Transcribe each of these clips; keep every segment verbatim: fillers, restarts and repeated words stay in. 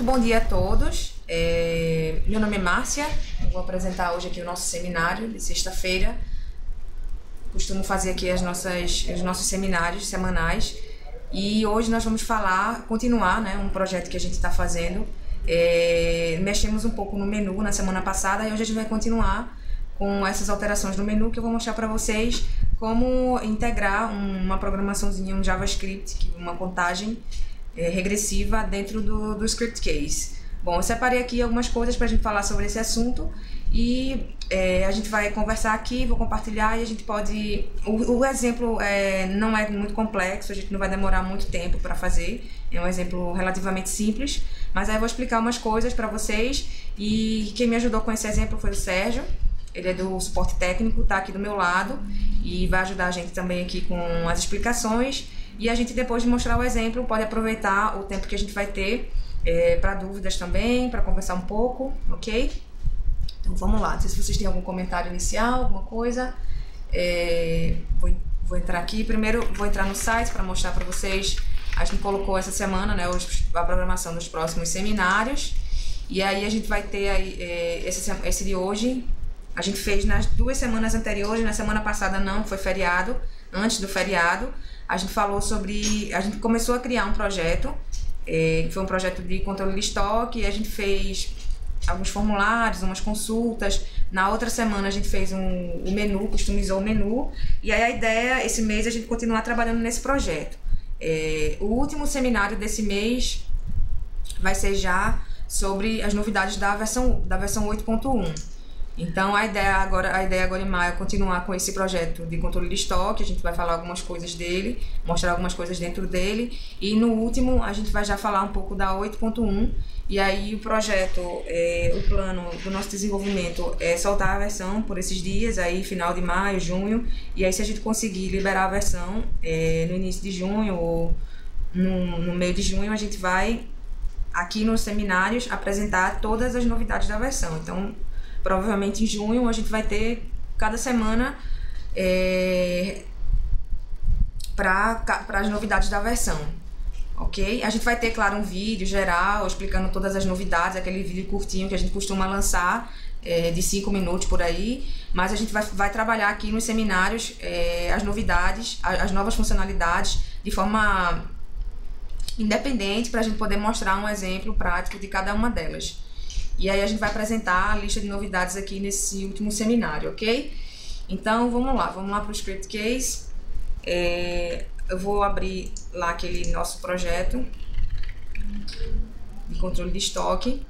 muito bom dia a todos. É, meu nome é Márcia, eu vou apresentar hoje aqui o nosso seminário de sexta-feira. Costumo fazer aqui as nossas, os nossos seminários semanais e hoje nós vamos falar, continuar, né, um projeto que a gente está fazendo. É, mexemos um pouco no menu na semana passada e hoje a gente vai continuar com essas alterações no menu que eu vou mostrar para vocês como integrar uma programaçãozinha, um JavaScript, uma contagem é, regressiva dentro do, do script case. Bom, eu separei aqui algumas coisas para a gente falar sobre esse assunto e é, a gente vai conversar aqui, vou compartilhar e a gente pode... O, o exemplo é, não é muito complexo, a gente não vai demorar muito tempo para fazer, é um exemplo relativamente simples, mas aí eu vou explicar umas coisas para vocês e quem me ajudou com esse exemplo foi o Sérgio. Ele é do suporte técnico, está aqui do meu lado e vai ajudar a gente também aqui com as explicações. E a gente, depois de mostrar o exemplo, pode aproveitar o tempo que a gente vai ter é, para dúvidas também, para conversar um pouco, ok? Então vamos lá, não sei se vocês têm algum comentário inicial, alguma coisa. É, vou, vou entrar aqui, primeiro vou entrar no site para mostrar para vocês. A gente colocou essa semana, né, os, a programação dos próximos seminários. E aí a gente vai ter aí, é, esse, esse de hoje. A gente fez nas duas semanas anteriores, na semana passada não, foi feriado, antes do feriado, a gente falou sobre, a gente começou a criar um projeto, é, que foi um projeto de controle de estoque, e a gente fez alguns formulários, umas consultas. Na outra semana a gente fez um, o menu, customizou o menu, e aí a ideia, esse mês, a gente continuar trabalhando nesse projeto. É, o último seminário desse mês vai ser já sobre as novidades da versão, da versão oito ponto um. Então a ideia agora, a ideia agora em maio é continuar com esse projeto de controle de estoque. A gente vai falar algumas coisas dele, mostrar algumas coisas dentro dele, e no último a gente vai já falar um pouco da oito ponto um. E aí o projeto, é, o plano do nosso desenvolvimento é soltar a versão por esses dias, aí final de maio, junho, e aí se a gente conseguir liberar a versão é, no início de junho ou no, no meio de junho, a gente vai aqui nos seminários apresentar todas as novidades da versão. Então provavelmente em junho a gente vai ter cada semana é, para as novidades da versão, ok? A gente vai ter, claro, um vídeo geral explicando todas as novidades, aquele vídeo curtinho que a gente costuma lançar, é, de cinco minutos por aí, mas a gente vai, vai trabalhar aqui nos seminários é, as novidades, as, as novas funcionalidades de forma independente para a gente poder mostrar um exemplo prático de cada uma delas. E aí a gente vai apresentar a lista de novidades aqui nesse último seminário, ok? Então vamos lá, vamos lá para o script case. É, eu vou abrir lá aquele nosso projeto de controle de estoque.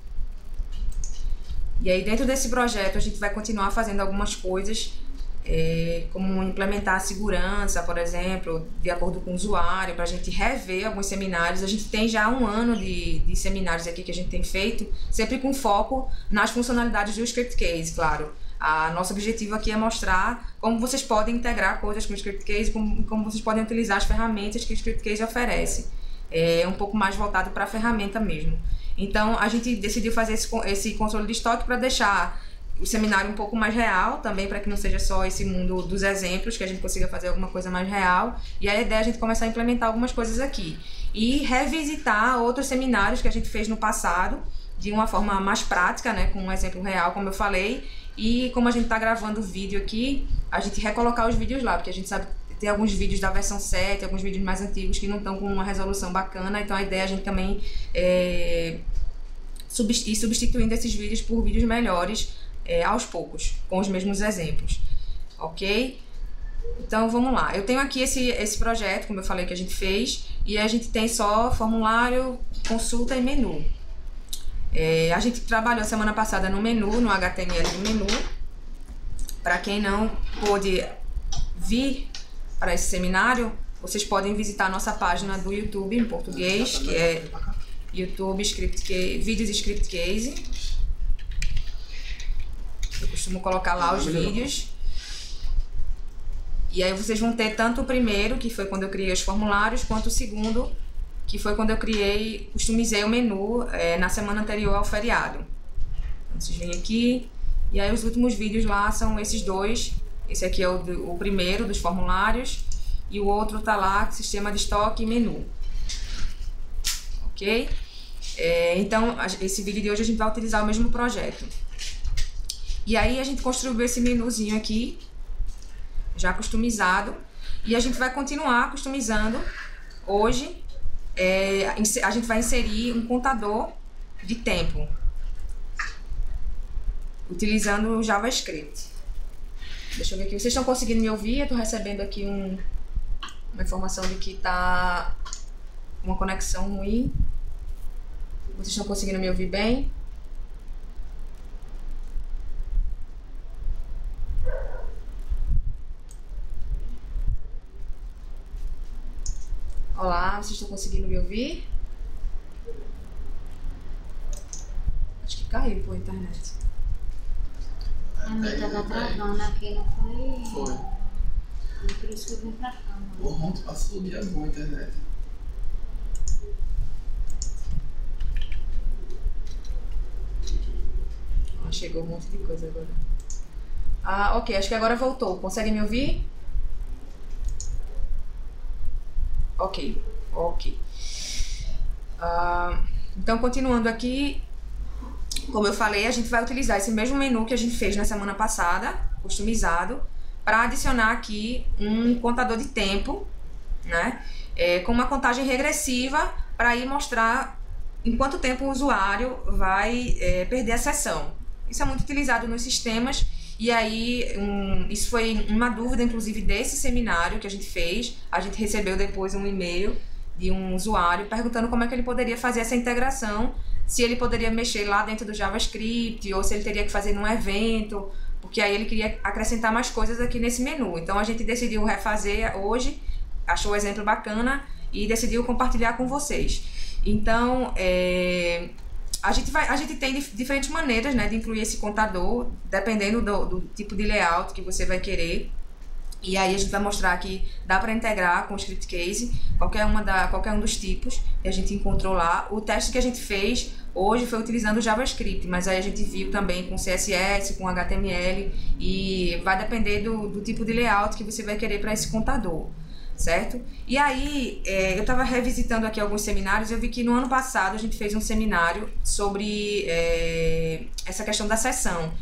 E aí dentro desse projeto a gente vai continuar fazendo algumas coisas, é, como implementar a segurança, por exemplo, de acordo com o usuário, para a gente rever alguns seminários. A gente tem já um ano de, de seminários aqui que a gente tem feito, sempre com foco nas funcionalidades do script case, claro. A nosso objetivo aqui é mostrar como vocês podem integrar coisas com o script case, como, como vocês podem utilizar as ferramentas que o script case oferece. É um pouco mais voltado para a ferramenta mesmo. Então a gente decidiu fazer esse, esse controle de estoque para deixar o seminário um pouco mais real, também para que não seja só esse mundo dos exemplos, que a gente consiga fazer alguma coisa mais real. E a ideia é a gente começar a implementar algumas coisas aqui. E revisitar outros seminários que a gente fez no passado, de uma forma mais prática, né, com um exemplo real, como eu falei. E como a gente está gravando o vídeo aqui, a gente recolocar os vídeos lá, porque a gente sabe que tem alguns vídeos da versão sete, alguns vídeos mais antigos que não estão com uma resolução bacana. Então a ideia é a gente também é, ir substituindo esses vídeos por vídeos melhores, É, aos poucos, com os mesmos exemplos, ok? Então vamos lá, eu tenho aqui esse, esse projeto, como eu falei que a gente fez, e a gente tem só formulário, consulta e menu. É, a gente trabalhou semana passada no menu, no H T M L do menu. Para quem não pôde vir para esse seminário, vocês podem visitar a nossa página do YouTube em português, que é YouTube Script Case, Vídeos Script Case. Eu costumo colocar lá os vídeos. E aí vocês vão ter tanto o primeiro, que foi quando eu criei os formulários, quanto o segundo, que foi quando eu criei, customizei o menu é, na semana anterior ao feriado. Então, vocês vêm aqui, e aí os últimos vídeos lá são esses dois. Esse aqui é o, do, o primeiro dos formulários, e o outro tá lá, sistema de estoque e menu. Ok? É, então, esse vídeo de hoje a gente vai utilizar o mesmo projeto. E aí a gente construiu esse menuzinho aqui, já customizado, e a gente vai continuar customizando. Hoje, é, a gente vai inserir um contador de tempo, utilizando o JavaScript. Deixa eu ver aqui, vocês estão conseguindo me ouvir? Eu estou recebendo aqui um, uma informação de que está uma conexão ruim. Vocês estão conseguindo me ouvir bem? Olá, vocês estão conseguindo me ouvir? Acho que caiu por internet. A minha tava travando aqui, não foi? Foi. E por isso que eu vim pra cá. O ontem passou o dia bom a internet. Ah, chegou um monte de coisa agora. Ah, ok, acho que agora voltou. Consegue me ouvir? Ok, ok. Ah, então, continuando aqui, como eu falei, a gente vai utilizar esse mesmo menu que a gente fez na semana passada, customizado, para adicionar aqui um contador de tempo, né? É, com uma contagem regressiva para ir mostrar em quanto tempo o usuário vai é, perder a sessão. Isso é muito utilizado nos sistemas. E aí, um, isso foi uma dúvida, inclusive, desse seminário que a gente fez. A gente recebeu depois um e-mail de um usuário perguntando como é que ele poderia fazer essa integração, se ele poderia mexer lá dentro do JavaScript ou se ele teria que fazer num evento, porque aí ele queria acrescentar mais coisas aqui nesse menu. Então, a gente decidiu refazer hoje, achou o exemplo bacana e decidiu compartilhar com vocês. Então, é... A gente, vai, a gente tem dif diferentes maneiras, né, de incluir esse contador, dependendo do, do tipo de layout que você vai querer. E aí a gente vai mostrar que dá para integrar com o script case, qualquer, uma da, qualquer um dos tipos que a gente encontrou lá. O teste que a gente fez hoje foi utilizando o JavaScript, mas aí a gente viu também com C S S, com H T M L, e vai depender do, do tipo de layout que você vai querer para esse contador. Certo? E aí, é, eu estava revisitando aqui alguns seminários e eu vi que no ano passado a gente fez um seminário sobre é, essa questão da sessão,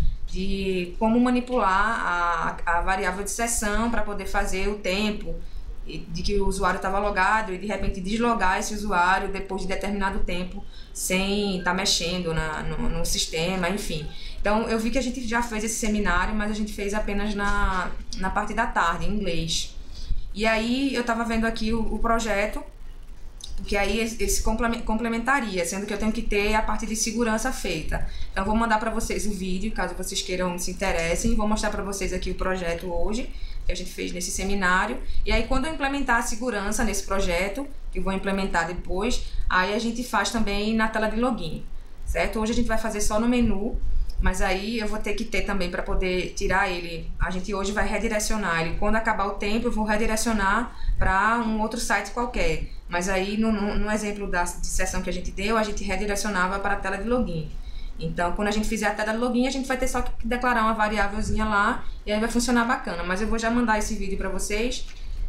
de como manipular a, a variável de sessão para poder fazer o tempo de que o usuário estava logado e de repente deslogar esse usuário depois de determinado tempo sem estar tá mexendo na, no, no sistema, enfim. Então, eu vi que a gente já fez esse seminário, mas a gente fez apenas na, na parte da tarde, em inglês. E aí eu estava vendo aqui o, o projeto, porque aí ele se complementaria, sendo que eu tenho que ter a parte de segurança feita. Então, eu vou mandar para vocês o vídeo, caso vocês queiram, se interessem. Vou mostrar para vocês aqui o projeto hoje, que a gente fez nesse seminário. E aí, quando eu implementar a segurança nesse projeto, que eu vou implementar depois, aí a gente faz também na tela de login, certo? Hoje a gente vai fazer só no menu, mas aí eu vou ter que ter também para poder tirar ele. A gente hoje vai redirecionar ele. Quando acabar o tempo, eu vou redirecionar para um outro site qualquer. Mas aí, no, no, no exemplo da de sessão que a gente deu, a gente redirecionava para a tela de login. Então, quando a gente fizer a tela de login, a gente vai ter só que declarar uma variávelzinha lá e aí vai funcionar bacana. Mas eu vou já mandar esse vídeo para vocês,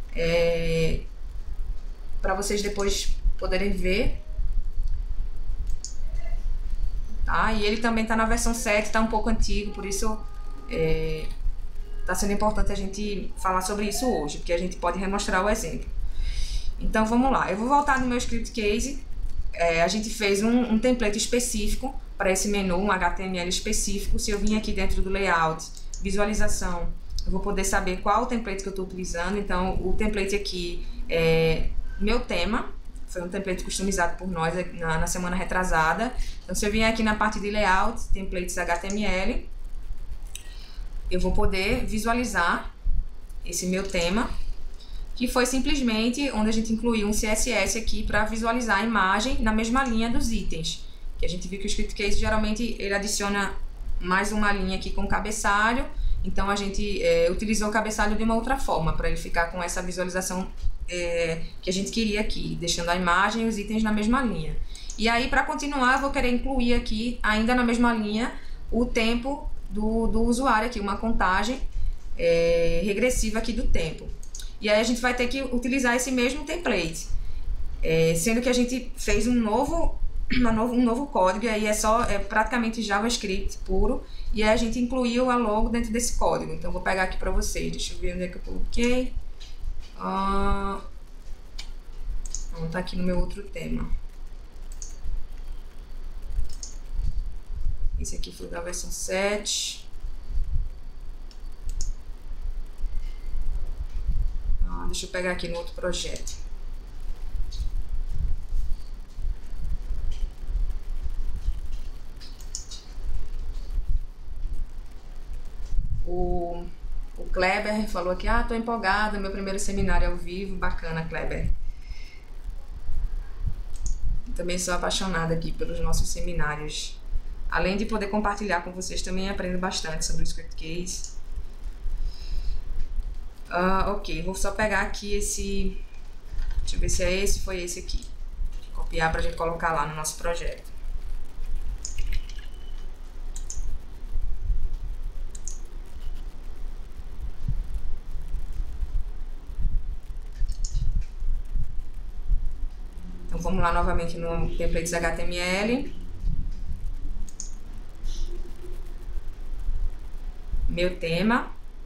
é, para vocês depois poderem ver. Tá? E ele também está na versão sete, está um pouco antigo, por isso está é, sendo importante a gente falar sobre isso hoje, porque a gente pode remostrar o exemplo. Então vamos lá, eu vou voltar no meu script case. É, a gente fez um, um template específico para esse menu, um H T M L específico. Se eu vim aqui dentro do layout, visualização, eu vou poder saber qual o template que eu estou utilizando. Então o template aqui é meu tema. Foi um template customizado por nós na, na semana retrasada. Então, se eu vier aqui na parte de layout, templates H T M L, eu vou poder visualizar esse meu tema, que foi simplesmente onde a gente incluiu um C S S aqui para visualizar a imagem na mesma linha dos itens. Que a gente viu que o script case geralmente ele adiciona mais uma linha aqui com o cabeçalho, então a gente é, utilizou o cabeçalho de uma outra forma para ele ficar com essa visualização É, que a gente queria aqui, deixando a imagem e os itens na mesma linha. E aí, para continuar, eu vou querer incluir aqui, ainda na mesma linha, o tempo do, do usuário aqui, uma contagem é, regressiva aqui do tempo. E aí a gente vai ter que utilizar esse mesmo template, é, sendo que a gente fez um novo uma novo, um novo código, e aí é só, é praticamente JavaScript puro, e aí a gente incluiu a logo dentro desse código. Então, eu vou pegar aqui para vocês, deixa eu ver onde é que eu coloquei. Ah, vamos estar aqui no meu outro tema. Esse aqui foi da versão sete. Ah, deixa eu pegar aqui no outro projeto. O, o Kleber falou aqui, ah, tô empolgado, meu primeiro seminário ao vivo, bacana, Kleber. Também sou apaixonada aqui pelos nossos seminários. Além de poder compartilhar com vocês, também aprendo bastante sobre o Script Case. Uh, ok, vou só pegar aqui esse... Deixa eu ver se é esse ou foi esse aqui. Vou copiar para a gente colocar lá no nosso projeto. Então vamos lá novamente no templates H T M L. Meu tema.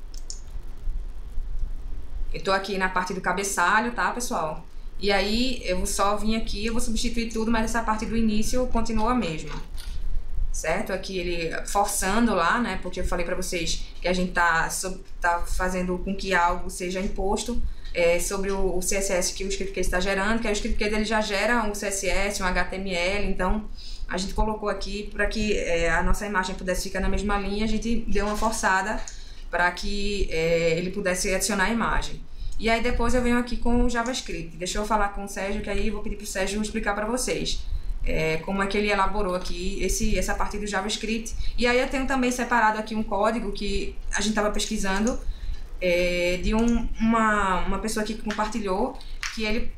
Eu tô aqui na parte do cabeçalho, tá, pessoal? E aí, eu vou só vir aqui, eu vou substituir tudo, mas essa parte do início continua a mesma. Certo? Aqui ele forçando lá, né? Porque eu falei pra vocês que a gente tá, tá fazendo com que algo seja imposto é, sobre o, o C S S que o ScriptCase está gerando, que aí o ScriptCase ele já gera um C S S, um H T M L, então... A gente colocou aqui para que é, a nossa imagem pudesse ficar na mesma linha, a gente deu uma forçada para que é, ele pudesse adicionar a imagem. E aí depois eu venho aqui com o JavaScript. Deixa eu falar com o Sérgio, que aí eu vou pedir para o Sérgio explicar para vocês é, como é que ele elaborou aqui esse, essa parte do JavaScript. E aí eu tenho também separado aqui um código que a gente estava pesquisando é, de um, uma, uma pessoa aqui que compartilhou, que ele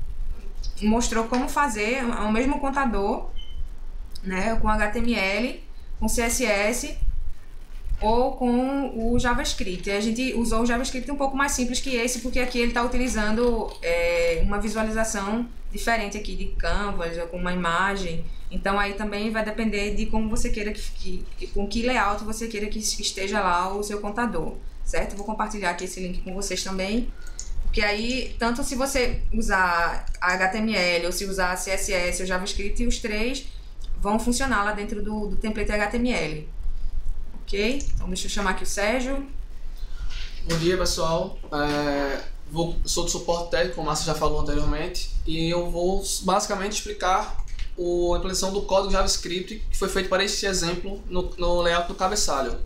mostrou como fazer o mesmo contador, né, com H T M L, com C S S ou com o JavaScript. E a gente usou o JavaScript um pouco mais simples que esse, porque aqui ele está utilizando é, uma visualização diferente aqui de Canvas, com uma imagem. Então aí também vai depender de como você queira, que, que, com que layout você queira que esteja lá o seu contador, certo? Vou compartilhar aqui esse link com vocês também. Porque aí, tanto se você usar H T M L ou se usar C S S ou JavaScript, os três vão funcionar lá dentro do, do template H T M L. Ok? Então deixa eu chamar aqui o Sérgio. Bom dia, pessoal. É, vou, sou do suporte técnico, como a Márcia já falou anteriormente, e eu vou basicamente explicar o, a implementação do código JavaScript que foi feito para este exemplo no, no layout do cabeçalho.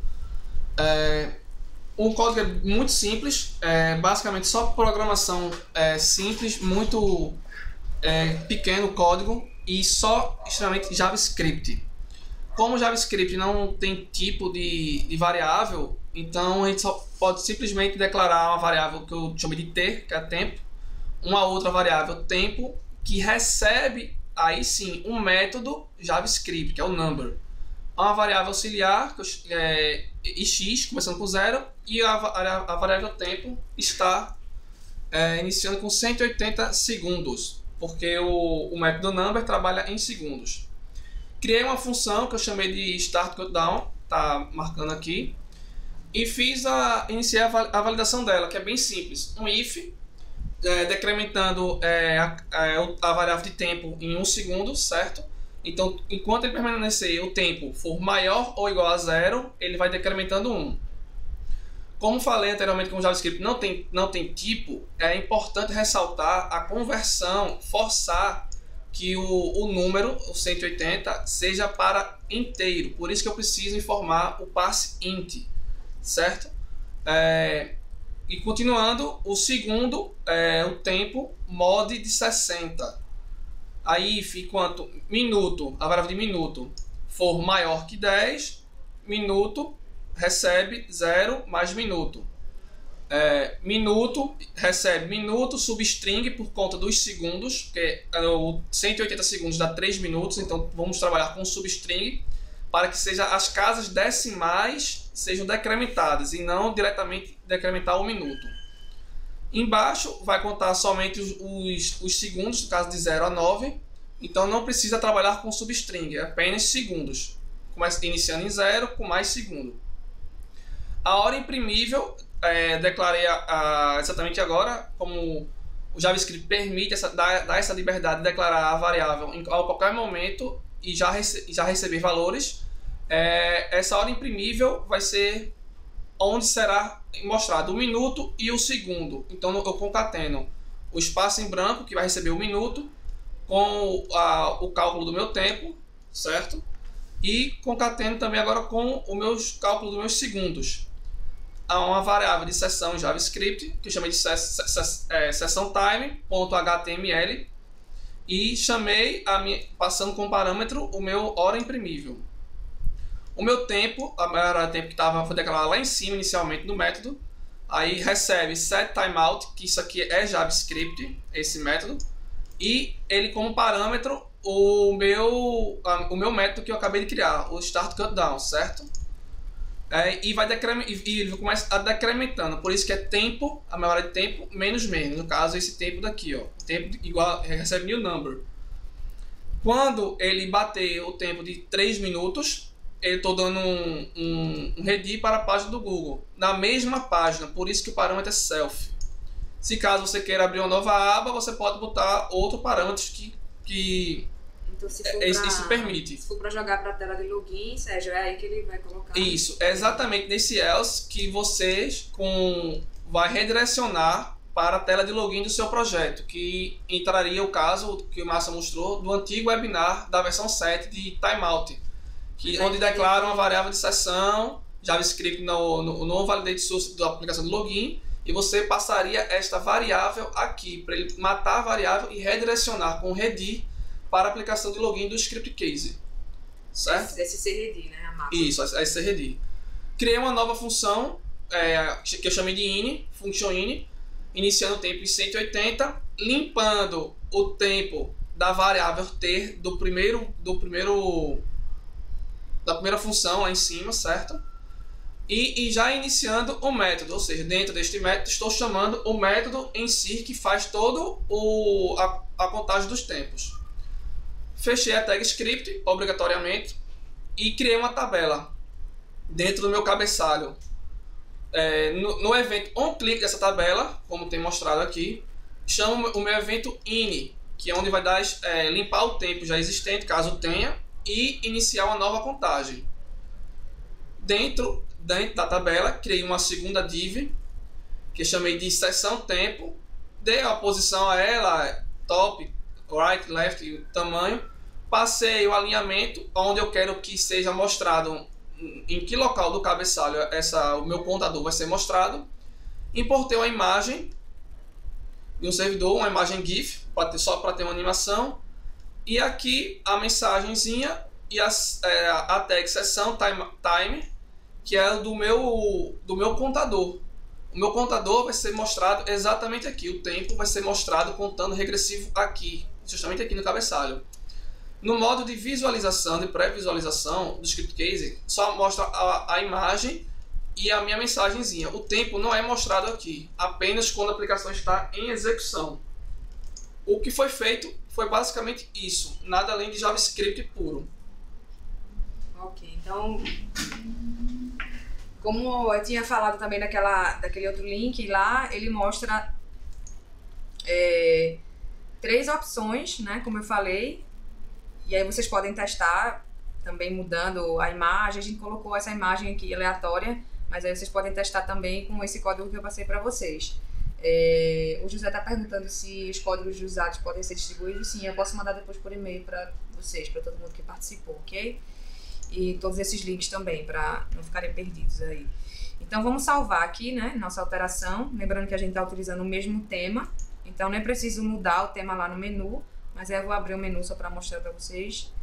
É, o código é muito simples, é basicamente só programação é, simples, muito é, pequeno o código, e só extremamente JavaScript. Como o JavaScript não tem tipo de, de variável, então a gente só pode simplesmente declarar uma variável que eu chamo de T, que é tempo, uma outra variável tempo, que recebe aí sim um método JavaScript, que é o number. Uma variável auxiliar, que é x, começando com zero, e a, a, a variável tempo está é, iniciando com cento e oitenta segundos. Porque o, o método number trabalha em segundos. Criei uma função que eu chamei de start countdown, tá marcando aqui, e fiz a iniciar a validação dela, que é bem simples. Um if, é, decrementando é, a, a variável de tempo em um segundo, certo? Então, enquanto ele permanecer o tempo for maior ou igual a zero, ele vai decrementando um. Como falei anteriormente com o JavaScript não tem, não tem tipo, é importante ressaltar a conversão, forçar que o, o número, o cento e oitenta, seja para inteiro. Por isso que eu preciso informar o passe int, certo? É, e continuando, o segundo é o tempo mod de sessenta. Aí, if enquanto minuto, a variável de minuto, for maior que dez, minuto recebe zero mais minuto. É, minuto recebe minuto substring por conta dos segundos, porque o cento e oitenta segundos dá três minutos, então vamos trabalhar com substring para que seja, as casas decimais sejam decrementadas e não diretamente decrementar o minuto. Embaixo vai contar somente os, os, os segundos, no caso de zero a nove, Então não precisa trabalhar com substring, é apenas segundos. Começa iniciando em zero com mais segundo. A hora imprimível, é, declarei a, a, exatamente agora, como o JavaScript permite essa, dar, dar essa liberdade de declarar a variável em, a qualquer momento e já, rece, já receber valores. É, essa hora imprimível vai ser onde será mostrado o minuto e o segundo. Então eu concateno o espaço em branco, que vai receber o minuto, com a, o cálculo do meu tempo, certo? E concateno também agora com o meus cálculo dos meus segundos. Há uma variável de sessão JavaScript, que eu chamei de session time.html, e chamei, a minha, passando como parâmetro, o meu hora imprimível. O meu tempo, a hora de tempo que estava, foi declarado lá em cima inicialmente no método, aí recebe setTimeout, que isso aqui é JavaScript, esse método, e ele como parâmetro o meu, o meu método que eu acabei de criar, o startCutDown, certo? É, e vai decrement, e ele começa a decrementando, por isso que é tempo, a maior hora de tempo, menos menos. No caso, esse tempo daqui, ó, tempo igual, recebe new number. Quando ele bater o tempo de três minutos, eu estou dando um, um, um redir para a página do Google, na mesma página, por isso que o parâmetro é self. Se caso você queira abrir uma nova aba, você pode botar outro parâmetro que, que então, se for isso, pra, isso permite. Se for para jogar para a tela de login, Sérgio, é aí que ele vai colocar. Isso, é exatamente nesse else que vocês com, vai redirecionar para a tela de login do seu projeto, que entraria o caso que o Márcio mostrou do antigo webinar da versão sete de timeout, que, onde declara uma variável de sessão, JavaScript no, no, no validate source da aplicação de login, e você passaria esta variável aqui, para ele matar a variável e redirecionar com redir para a aplicação de login do script case. Certo? Esse cred, né? A mapa. Isso, esse redir. Criei uma nova função, é, que eu chamei de ini, function ini, iniciando o tempo em cento e oitenta, limpando o tempo da variável ter do primeiro, do primeiro, da primeira função lá em cima, certo? E, e já iniciando o método, ou seja, dentro deste método estou chamando o método em si que faz todo o, a, a contagem dos tempos. Fechei a tag script, obrigatoriamente, e criei uma tabela dentro do meu cabeçalho. É, no, no evento onClick dessa tabela, como tem mostrado aqui, chamo o meu evento ini, que é onde vai dar, é, limpar o tempo já existente, caso tenha, e iniciar uma nova contagem. Dentro Dentro da tabela, criei uma segunda div, que eu chamei de sessão tempo, dei a posição a ela, top, right, left, e o tamanho, passei o alinhamento, onde eu quero que seja mostrado, em que local do cabeçalho essa, o meu contador vai ser mostrado, importei uma imagem de um servidor, uma imagem GIF, pra ter, só para ter uma animação, e aqui a mensagenzinha e a, é, a tag sessão time, time que é do meu, do meu contador. O meu contador vai ser mostrado exatamente aqui. O tempo vai ser mostrado contando regressivo aqui, justamente aqui no cabeçalho. No modo de visualização, de pré-visualização do script case, só mostra a, a imagem e a minha mensagenzinha. O tempo não é mostrado aqui, apenas quando a aplicação está em execução. O que foi feito foi basicamente isso, nada além de JavaScript puro. Ok, então... Como eu tinha falado também daquela, daquele outro link lá, ele mostra é, três opções, né, como eu falei, e aí vocês podem testar também mudando a imagem. A gente colocou essa imagem aqui aleatória, mas aí vocês podem testar também com esse código que eu passei para vocês. É, o José está perguntando se os códigos usados podem ser distribuídos. Sim, eu posso mandar depois por e-mail para vocês, para todo mundo que participou, ok? E todos esses links também, para não ficarem perdidos aí. Então vamos salvar aqui, né, nossa alteração, lembrando que a gente está utilizando o mesmo tema, então não é preciso mudar o tema lá no menu, mas aí eu vou abrir o menu só para mostrar para vocês.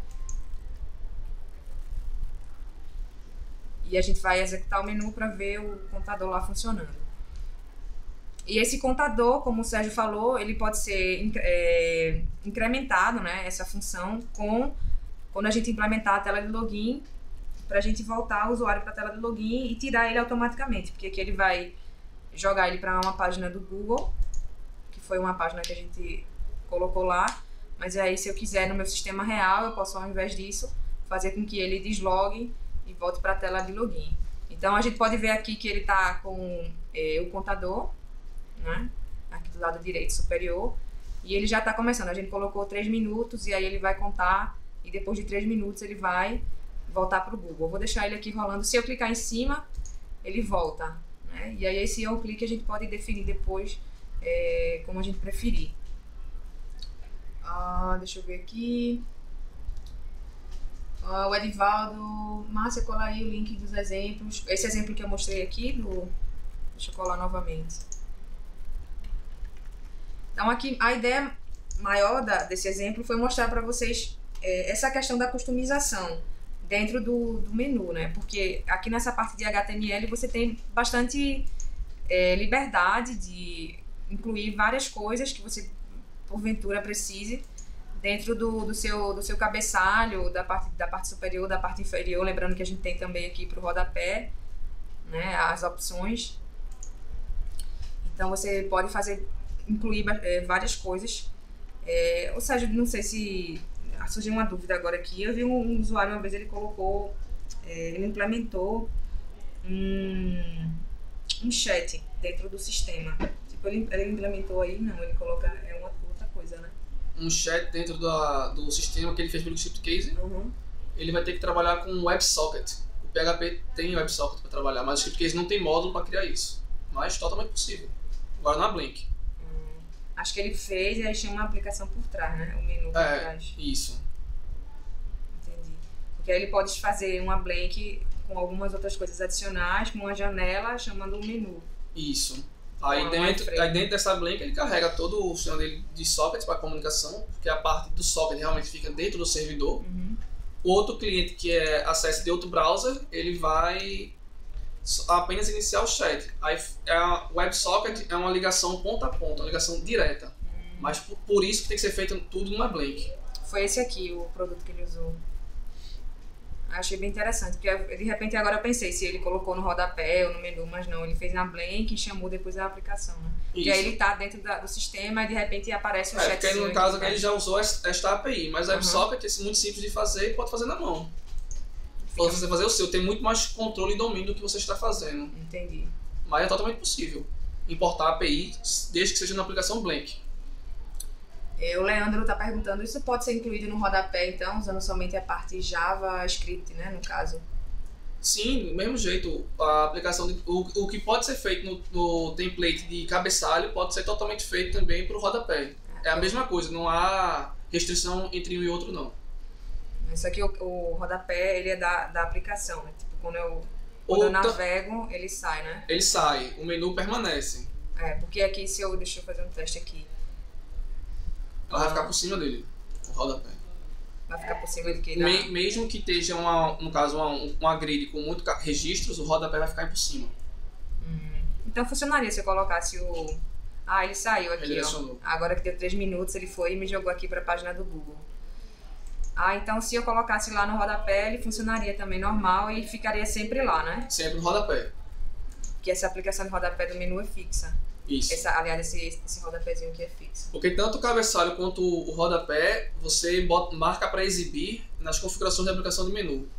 E a gente vai executar o menu para ver o contador lá funcionando. E esse contador, como o Sérgio falou, ele pode ser é, incrementado, né, essa função, com quando a gente implementar a tela de login, para a gente voltar o usuário para a tela de login e tirar ele automaticamente, porque aqui ele vai jogar ele para uma página do Google, que foi uma página que a gente colocou lá, Mas aí, se eu quiser no meu sistema real, eu posso, ao invés disso, fazer com que ele deslogue e volte para a tela de login. Então, a gente pode ver aqui que ele está com é, o contador, né? Aqui do lado direito superior, e ele já está começando. A gente colocou três minutos e aí ele vai contar, e depois de três minutos ele vai voltar para o Google. Eu vou deixar ele aqui rolando. Se eu clicar em cima, ele volta, né? E aí esse é o clique, a gente pode definir depois é, como a gente preferir. Ah, deixa eu ver aqui. Ah, o Edivaldo, Márcia, cola aí o link dos exemplos. Esse exemplo que eu mostrei aqui, do... deixa eu colar novamente. Então aqui a ideia maior da, desse exemplo foi mostrar para vocês é, essa questão da customização dentro do, do menu, né? Porque aqui nessa parte de H T M L você tem bastante é, liberdade de incluir várias coisas que você porventura precise dentro do, do, seu, do seu cabeçalho, da parte, da parte superior, da parte inferior. Lembrando que a gente tem também aqui para o rodapé, né, as opções. Então você pode fazer, incluir é, várias coisas. É, ou seja, não sei se surgiu uma dúvida agora aqui. Eu vi um, um usuário uma vez, ele colocou, é, ele implementou um, um chat dentro do sistema. Tipo, ele, ele implementou aí, não, ele coloca, é uma outra coisa, né? Um chat dentro da, do sistema que ele fez pelo ScriptCase, Uhum. ele vai ter que trabalhar com WebSocket. O P H P tem WebSocket para trabalhar, mas o ScriptCase não tem módulo para criar isso. Mas totalmente possível. Agora na Blink. Hum, acho que ele fez e aí tinha uma aplicação por trás, né? O menu por É, trás. isso. Entendi. Porque aí ele pode fazer uma blank com algumas outras coisas adicionais, com uma janela chamando um menu. Isso. Aí Ah, dentro, mais aí dentro dessa Blink ele carrega todo o sistema dele de sockets para comunicação, porque a parte do socket realmente fica dentro do servidor. Uhum. O outro cliente que é acesso de outro browser, ele vai apenas iniciar o chat. Aí a WebSocket é uma ligação ponta a ponta, uma ligação direta. Uhum. Mas por, por isso que tem que ser feito tudo numa Blink. Foi esse aqui o produto que ele usou. Achei bem interessante, porque de repente agora eu pensei se ele colocou no rodapé ou no menu, mas não, ele fez na Blink e chamou depois a aplicação, né? E Isso. aí ele tá dentro da, do sistema e de repente aparece o É, chat. porque no caso ele já usou esta A P I, mas a Uhum. WebSocket é muito simples de fazer e pode fazer na mão. Pode você fazer o seu, tem muito mais controle e domínio do que você está fazendo. Entendi. Mas é totalmente possível importar a API desde que seja na aplicação Blink. É, o Leandro está perguntando, isso pode ser incluído no rodapé, então, usando somente a parte JavaScript, né, no caso? Sim, do mesmo jeito, a aplicação de, o, o que pode ser feito no, no template de cabeçalho pode ser totalmente feito também para o rodapé. É a mesma coisa, não há restrição entre um e outro não. Isso aqui, o, o rodapé, ele é da, da aplicação, né? Tipo, quando eu, quando eu Outra- navego, ele sai, né? Ele sai, o menu permanece. É, porque aqui, se eu... Deixa eu fazer um teste aqui. Ela vai ficar por cima dele, o rodapé. Vai ficar por cima de que dá... Me- mesmo que esteja, uma, no caso, uma, uma grid com muitos registros, o rodapé vai ficar aí por cima. Hum. Então funcionaria se eu colocasse o... Ah, ele saiu aqui, Ele ó. adicionou. Agora que deu três minutos, ele foi e me jogou aqui para a página do Google. Ah, então se eu colocasse lá no rodapé, ele funcionaria também normal e ficaria sempre lá, né? Sempre no rodapé. Porque essa aplicação de rodapé do menu é fixa. Isso. Essa, aliás, esse, esse rodapézinho aqui é fixo. Porque tanto o cabeçalho quanto o rodapé, você bota, marca para exibir nas configurações da aplicação do menu.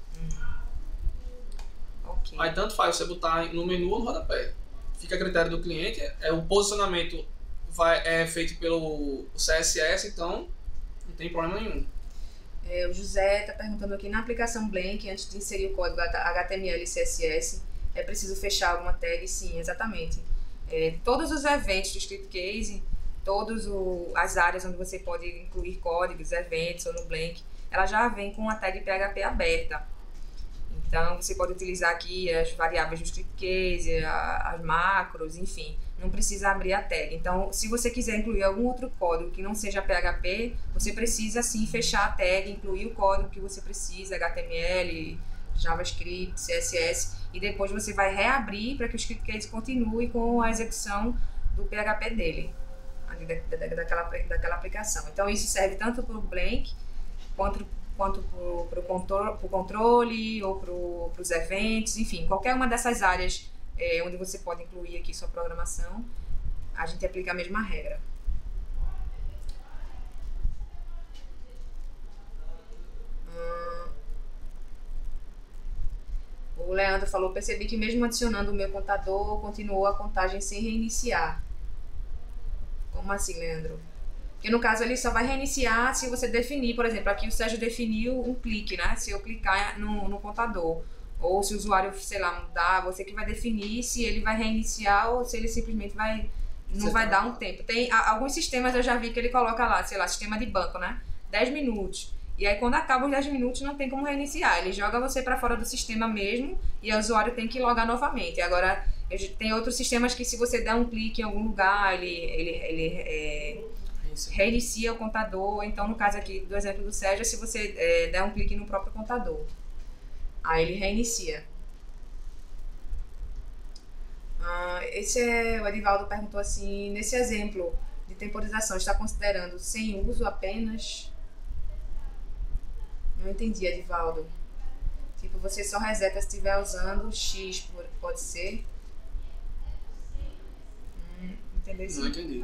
Ok. Aí tanto faz você botar no menu ou no rodapé. Fica a critério do cliente, é, o posicionamento vai, é feito pelo C S S, então não tem problema nenhum. É, o José está perguntando aqui, na aplicação Blink, antes de inserir o código H T M L e C S S, é preciso fechar alguma tag? Sim, exatamente. É, todos os eventos do ScriptCase, todas as áreas onde você pode incluir códigos, eventos ou no Blink, ela já vem com a tag P H P aberta. Então, você pode utilizar aqui as variáveis do ScriptCase, a- as macros, enfim. Não precisa abrir a tag. Então, se você quiser incluir algum outro código que não seja P H P, você precisa sim fechar a tag, incluir o código que você precisa, H T M L, JavaScript, C S S, e depois você vai reabrir para que o ScriptCase continue com a execução do P H P dele, ali da, da, daquela, daquela aplicação. Então, isso serve tanto para o Blink quanto quanto para o controle, controle ou para os eventos, enfim, qualquer uma dessas áreas é, onde você pode incluir aqui sua programação, a gente aplica a mesma regra. O Leandro falou, percebi que mesmo adicionando o meu contador, continuou a contagem sem reiniciar. Como assim, Leandro? Porque no caso ele só vai reiniciar se você definir, por exemplo, aqui o Sérgio definiu um clique, né? Se eu clicar no, no contador. Ou se o usuário, sei lá, mudar, você que vai definir se ele vai reiniciar ou se ele simplesmente vai, não você vai tá dar um tempo. Tem a, alguns sistemas eu já vi que ele coloca lá, sei lá, sistema de banco, né? dez minutos. E aí quando acaba os dez minutos não tem como reiniciar. Ele joga você para fora do sistema mesmo e o usuário tem que logar novamente. Agora, tem outros sistemas que se você der um clique em algum lugar, ele, ele, ele é, reinicia o contador. Então, no caso aqui do exemplo do Sérgio, se você é, der um clique no próprio contador, aí ele reinicia. Ah, esse é, o Edivaldo perguntou assim, nesse exemplo de temporização, está considerando sem uso apenas? Não entendi, Edivaldo. Tipo, você só reseta se estiver usando X, pode ser? Hum, entendeu? Não entendi.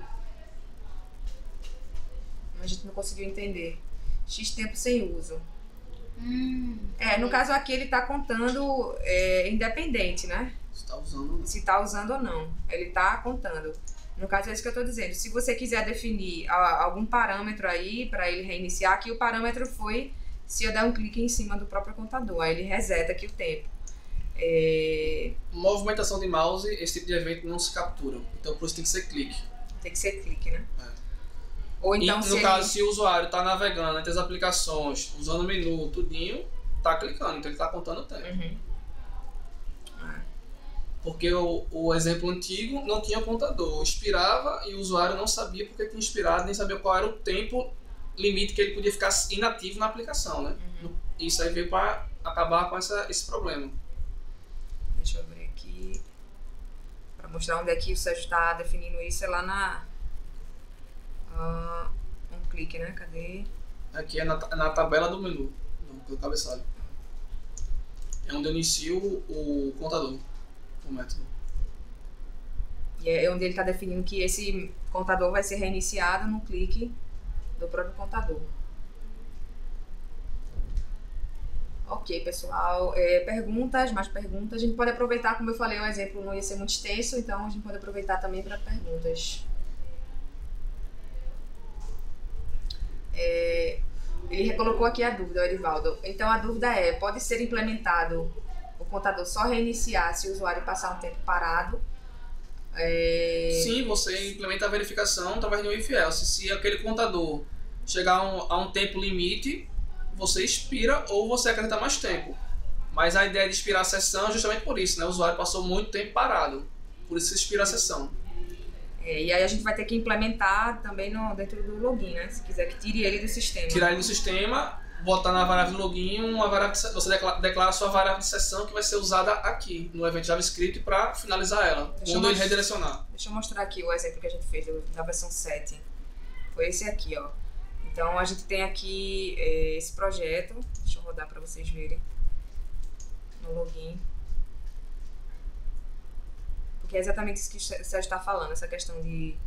A gente não conseguiu entender. X tempo sem uso. Hum. É, no caso aqui ele está contando é, independente, né? Se está usando ou não. Se está usando ou não. Ele está contando. No caso é isso que eu estou dizendo. Se você quiser definir a, algum parâmetro aí para ele reiniciar, aqui o parâmetro foi se eu der um clique em cima do próprio contador. Aí ele reseta aqui o tempo. É... Movimentação de mouse, esse tipo de evento não se captura. Então por isso tem que ser clique. Tem que ser clique, né? É. Ou então, e, se no ele... caso, se o usuário está navegando entre as aplicações, usando o menu, tudinho, tá clicando, então ele está contando o tempo. Uhum. Ah. Porque o, o exemplo antigo não tinha contador, expirava e o usuário não sabia porque tinha expirado, nem sabia qual era o tempo limite que ele podia ficar inativo na aplicação, né? Uhum. Isso aí veio para acabar com essa, esse problema. Deixa eu abrir aqui para mostrar onde é que o Sérgio está definindo isso, é lá na uh, um clique, né? Cadê? Aqui é na, na tabela do menu, do cabeçalho. É onde eu inicio o, o contador, o método. E é onde ele está definindo que esse contador vai ser reiniciado no clique do próprio contador. Ok, pessoal. É, perguntas, mais perguntas. A gente pode aproveitar, como eu falei, o exemplo não ia ser muito extenso, então a gente pode aproveitar também para perguntas. É, ele recolocou aqui a dúvida, o Edivaldo. Então a dúvida é, pode ser implementado o contador só reiniciar se o usuário passar um tempo parado? É... Sim, você implementa a verificação através do if else. Se aquele contador chegar a um, a um tempo limite, você expira ou você acrescenta mais tempo. Mas a ideia de expirar a sessão é justamente por isso, né? O usuário passou muito tempo parado, por isso expira a sessão. É, e aí a gente vai ter que implementar também no, dentro do login, né? Se quiser que tire ele do sistema. Tirar ele do sistema, botar na variável login, uma variável, você declara, declara a sua variável de sessão que vai ser usada aqui, no evento JavaScript, para finalizar ela, Deixa quando eu ele redirecionar. Deixa eu mostrar aqui o exemplo que a gente fez da versão sete. Foi esse aqui, ó. Então a gente tem aqui é, esse projeto. Deixa eu rodar para vocês verem no login. Porque é exatamente isso que o Sérgio está falando, essa questão de...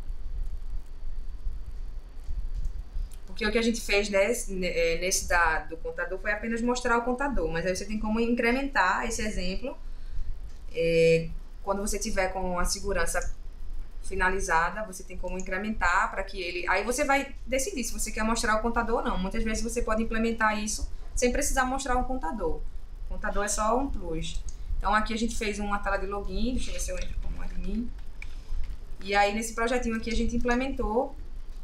Porque o que a gente fez nesse, nesse da, do contador foi apenas mostrar o contador, mas aí você tem como incrementar esse exemplo é, quando você tiver com a segurança finalizada, você tem como incrementar para que ele... Aí você vai decidir se você quer mostrar o contador ou não. Muitas vezes você pode implementar isso sem precisar mostrar o contador. O contador é só um plus. Então aqui a gente fez uma tela de login, deixa eu ver se eu entro como admin. E aí nesse projetinho aqui a gente implementou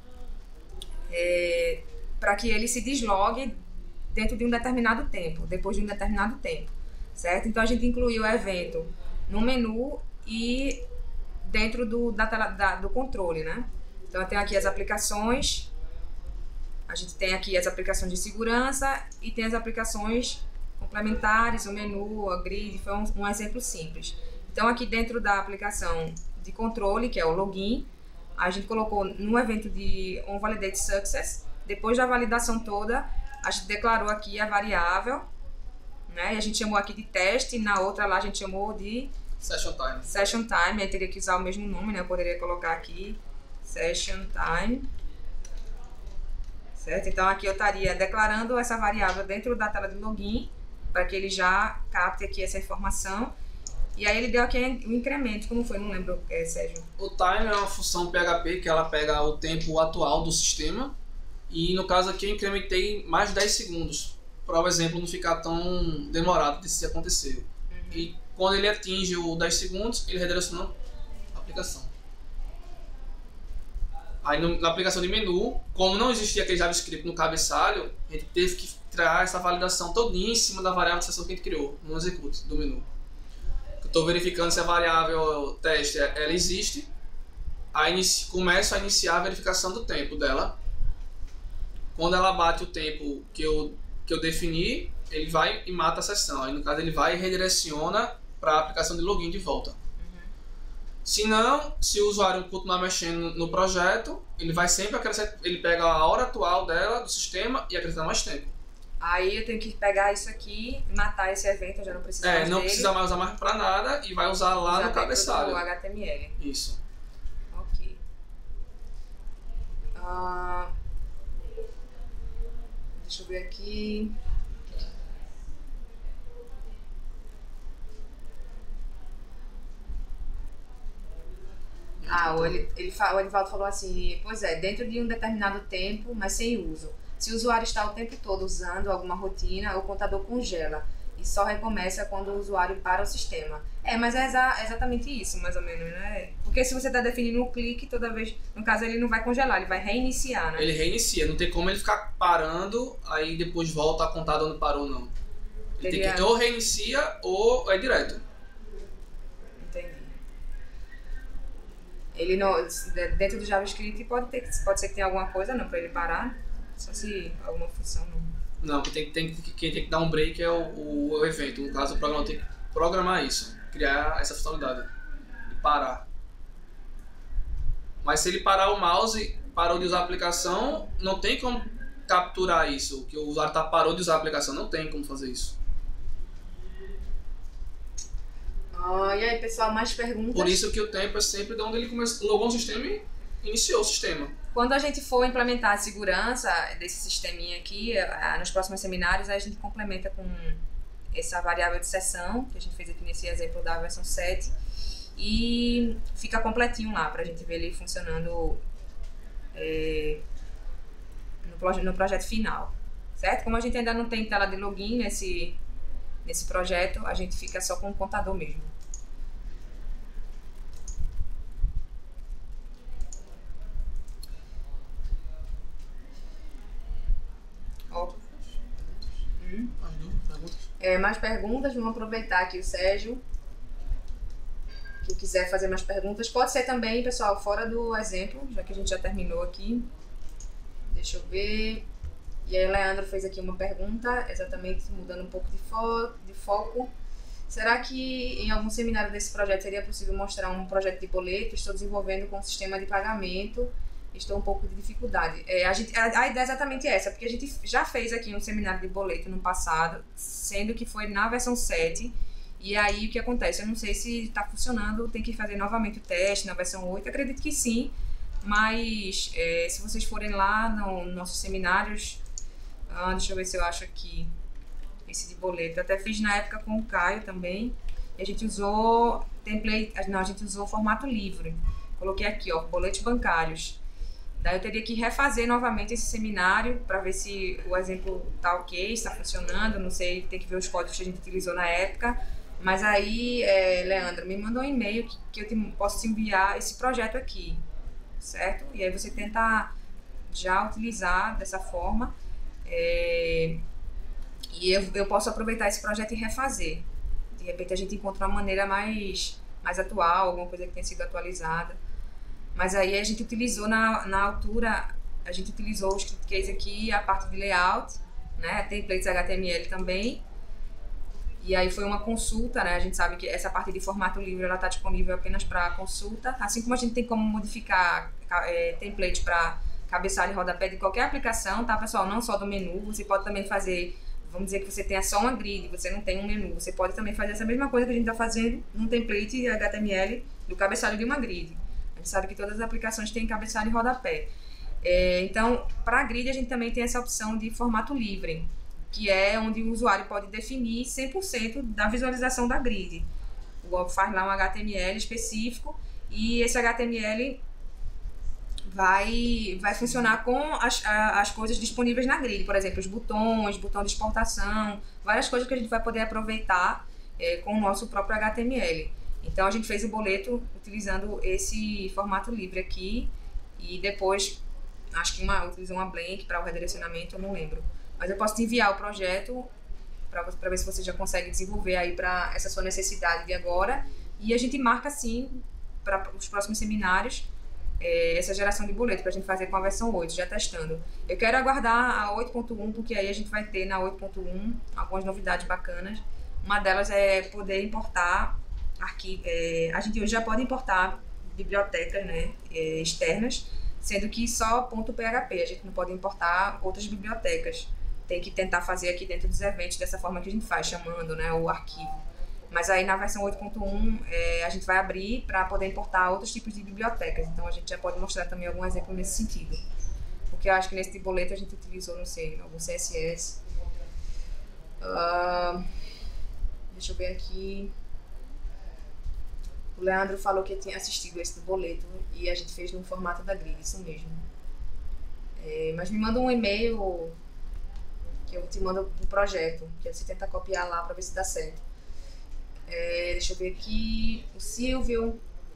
é, para que ele se deslogue dentro de um determinado tempo, depois de um determinado tempo, certo? Então a gente incluiu o evento no menu e dentro do, da tela, da, do controle, né? Então eu tenho aqui as aplicações, a gente tem aqui as aplicações de segurança e tem as aplicações complementares, o menu, a grid, foi um, um exemplo simples. Então aqui dentro da aplicação de controle, que é o login, a gente colocou no evento de onValidate Success, depois da validação toda, a gente declarou aqui a variável, né? E a gente chamou aqui de teste, na outra lá a gente chamou de Session Time. Session Time, aí teria que usar o mesmo nome, né? Eu poderia colocar aqui Session Time. Certo? Então aqui eu estaria declarando essa variável dentro da tela de login para que ele já capte aqui essa informação. E aí ele deu aqui o incremento, como foi? Não lembro, é, Sérgio. O time é uma função P H P que ela pega o tempo atual do sistema e no caso aqui eu incrementei mais de dez segundos para o exemplo não ficar tão demorado de se acontecer. Uhum. E quando ele atinge os dez segundos, ele redireciona a aplicação. Aí no, na aplicação de menu, como não existia aquele JavaScript no cabeçalho, a gente teve que criar essa validação todinha em cima da variável de sessão que a gente criou no execute do menu. Estou verificando se a variável teste ela existe, aí começo a iniciar a verificação do tempo dela. Quando ela bate o tempo que eu, que eu defini, ele vai e mata a sessão. Aí no caso ele vai e redireciona para a aplicação de login de volta. Uhum. Se não, se o usuário continuar mexendo no projeto, ele vai sempre acrescentar, ele pega a hora atual dela do sistema e acrescenta mais tempo. Aí eu tenho que pegar isso aqui, matar esse evento, eu já não preciso é, mais não dele. precisa mais usar mais pra nada e vai usar lá já no cabeçalho. O H T M L. Isso. Ok. Uh, deixa eu ver aqui. Ah, o, ele, ele, o Edivaldo falou assim, pois é, dentro de um determinado tempo, mas sem uso. Se o usuário está o tempo todo usando alguma rotina, o contador congela e só recomeça quando o usuário para o sistema. É, mas é exa exatamente isso, mais ou menos, né? Porque se você está definindo um clique, toda vez, no caso ele não vai congelar, ele vai reiniciar, né? Ele reinicia, não tem como ele ficar parando, aí depois volta a contar de onde parou, não. Ele Teria... tem que ou reinicia ou é direto. Entendi. Ele não, dentro do JavaScript pode, ter, pode ser que tenha alguma coisa não para ele parar. Só se alguma função não... Não, quem tem, tem, quem tem que dar um break é o, o, o evento. No caso, o programa tem que programar isso. Criar essa funcionalidade. E parar. Mas se ele parar o mouse, parou de usar a aplicação, não tem como capturar isso. Que o usuário tá, parou de usar a aplicação. Não tem como fazer isso. Ah, e aí, pessoal, mais perguntas? Por isso que o tempo é sempre de onde ele começou, logou um sistema e iniciou o sistema. Quando a gente for implementar a segurança desse sisteminha aqui, nos próximos seminários, a gente complementa com essa variável de sessão, que a gente fez aqui nesse exemplo da versão sete, e fica completinho lá, pra gente ver ele funcionando é, no, no projeto final, certo? Como a gente ainda não tem tela de login nesse, nesse projeto, a gente fica só com o contador mesmo. Hum. É, mais perguntas? Vamos aproveitar aqui o Sérgio. Quem quiser fazer mais perguntas, pode ser também, pessoal, fora do exemplo, já que a gente já terminou aqui. Deixa eu ver. E aí, Leandro fez aqui uma pergunta, exatamente mudando um pouco de, fo de foco. Será que em algum seminário desse projeto seria possível mostrar um projeto de boleto? Estou desenvolvendo com um sistema de pagamento. Estou um pouco de dificuldade. É, a, gente, a, a ideia é exatamente essa, porque a gente já fez aqui um seminário de boleto no passado, sendo que foi na versão sete, e aí o que acontece? Eu não sei se está funcionando, tem que fazer novamente o teste na versão oito, acredito que sim, mas é, se vocês forem lá nos no nossos seminários, ah, deixa eu ver se eu acho aqui, esse de boleto, eu até fiz na época com o Caio também, e a gente usou template, não, a gente usou formato livre, coloquei aqui, ó, boletos bancários. Daí eu teria que refazer novamente esse seminário para ver se o exemplo está ok, está funcionando, não sei, tem que ver os códigos que a gente utilizou na época. Mas aí, é, Leandro, me manda um e-mail que, que eu te, posso te enviar esse projeto aqui, certo? E aí você tenta já utilizar dessa forma. É, e eu, eu posso aproveitar esse projeto e refazer. De repente a gente encontra uma maneira mais, mais atual, alguma coisa que tenha sido atualizada. Mas aí a gente utilizou na, na altura, a gente utilizou o script case aqui, a parte de layout, né, templates H T M L também. E aí foi uma consulta, né, a gente sabe que essa parte de formato livre ela está disponível apenas para consulta, assim como a gente tem como modificar é, template para cabeçalho e rodapé de qualquer aplicação, tá, pessoal? Não só do menu, você pode também fazer, vamos dizer que você tenha só uma grid, você não tem um menu, você pode também fazer essa mesma coisa que a gente está fazendo num template H T M L do cabeçalho de uma grid. A gente sabe que todas as aplicações têm cabeçalho e rodapé. É, então, para a grid, a gente também tem essa opção de formato livre. que é onde o usuário pode definir cem por cento da visualização da grid. O Google faz lá um H T M L específico e esse H T M L vai, vai funcionar com as, as coisas disponíveis na grid, por exemplo, os botões, botão de exportação, várias coisas que a gente vai poder aproveitar é, com o nosso próprio H T M L. Então a gente fez o boleto utilizando esse formato livre aqui e depois acho que uma, utilizou uma blank para o redirecionamento, eu não lembro. Mas eu posso te enviar o projeto para ver se você já consegue desenvolver aí para essa sua necessidade de agora. E a gente marca assim para os próximos seminários é, essa geração de boleto para a gente fazer com a versão oito, já testando. Eu quero aguardar a oito ponto um porque aí a gente vai ter na oito ponto um algumas novidades bacanas. Uma delas é poder importar arquivo. É, a gente hoje já pode importar bibliotecas, né, é, externas, sendo que só .php, a gente não pode importar outras bibliotecas. Tem que tentar fazer aqui dentro dos eventos dessa forma que a gente faz, chamando, né, o arquivo. Mas aí na versão oito ponto um é, a gente vai abrir para poder importar outros tipos de bibliotecas. Então a gente já pode mostrar também algum exemplo nesse sentido. Porque eu acho que nesse boleto a gente utilizou, não sei, algum C S S. Uh, deixa eu ver aqui. O Leandro falou que tinha assistido esse do boleto e a gente fez no formato da grid, isso mesmo. É, mas me manda um e-mail que eu te mando o projeto, que você tenta copiar lá para ver se dá certo. É, deixa eu ver aqui, o Silvio,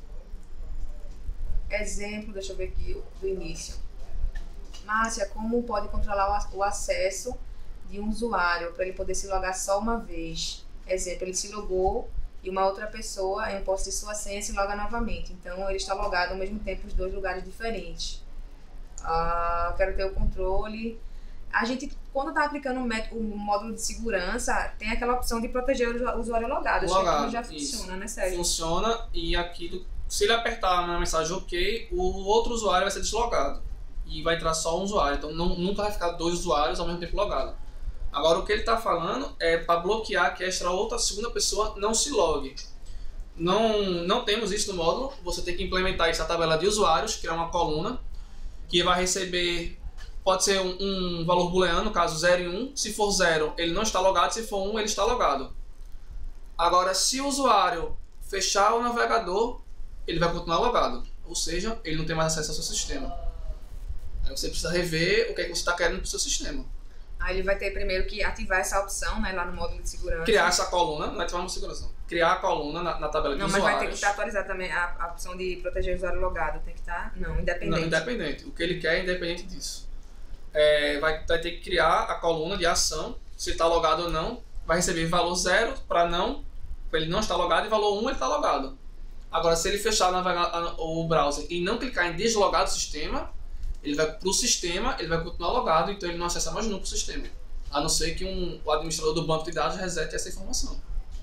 exemplo, deixa eu ver aqui do início. Márcia, como pode controlar o acesso de um usuário para ele poder se logar só uma vez? Exemplo, ele se logou e uma outra pessoa, em posse de sua senha, se loga novamente. Então, ele está logado ao mesmo tempo em dois lugares diferentes. Ah, quero ter o controle. A gente, quando está aplicando o módulo de segurança, tem aquela opção de proteger o usuário logado. Logado, Acho que já funciona, isso. né, Sérgio? Funciona e aqui, se ele apertar na mensagem OK, o outro usuário vai ser deslogado. E vai entrar só um usuário. Então, não, nunca vai ficar dois usuários ao mesmo tempo logado. Agora, o que ele está falando é para bloquear que esta outra segunda pessoa não se logue. Não, não temos isso no módulo. Você tem que implementar isso na tabela de usuários, criar uma coluna, que vai receber, pode ser um, um valor booleano, no caso zero e um. Se for zero, ele não está logado. Se for um, ele está logado. Agora, se o usuário fechar o navegador, ele vai continuar logado. Ou seja, ele não tem mais acesso ao seu sistema. Aí você precisa rever o que, é que você está querendo para o seu sistema. Aí ele vai ter primeiro que ativar essa opção, né, lá no módulo de segurança. Criar essa coluna, não é ativar uma segurança, não. Criar a coluna na, na tabela de não, usuários. Não, mas vai ter que estar atualizado também a, a opção de proteger o usuário logado. Tem que estar, não, independente. Não, independente. O que ele quer é independente disso. É, vai, vai ter que criar a coluna de ação, se está logado ou não. Vai receber valor zero para não, para ele não estar logado, e valor um ele está logado. Agora, se ele fechar o browser e não clicar em deslogar do sistema, ele vai para o sistema, ele vai continuar logado, então ele não acessa mais nunca o sistema. A não ser que um, o administrador do banco de dados resete essa informação.